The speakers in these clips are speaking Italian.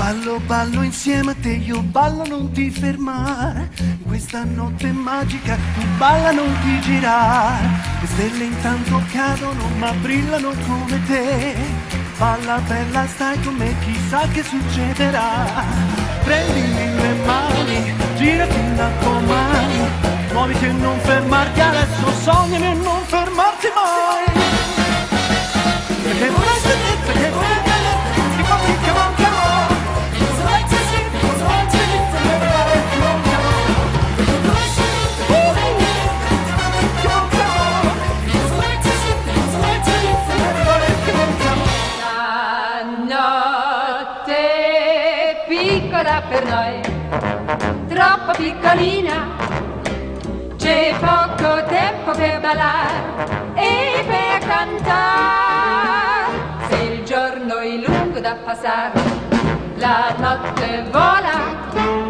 Ballo, ballo insieme a te, io ballo, non ti fermare. In questa notte magica tu balla, non ti girare. Le stelle intanto cadono ma brillano come te. Balla bella, stai con me, chissà che succederà. Prendimi le mani, girati la tua mano. Muoviti e non fermarti adesso, sognami e non fermarti mai. Perché vorrei sedere, perché vorrei piccola per noi, troppo piccolina, c'è poco tempo per ballare e per cantare. Se il giorno è lungo da passare, la notte vola.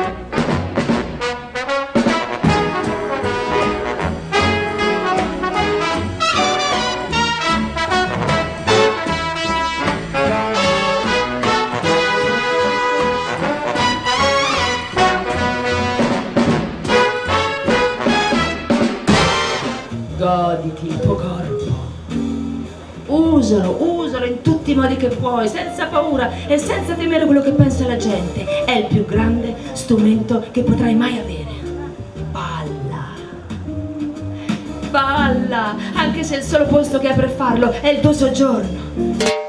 Goditi il tuo corpo, usalo in tutti i modi che puoi, senza paura e senza temere quello che pensa la gente. È il più grande strumento che potrai mai avere. Balla, anche se il solo posto che hai per farlo è il tuo soggiorno.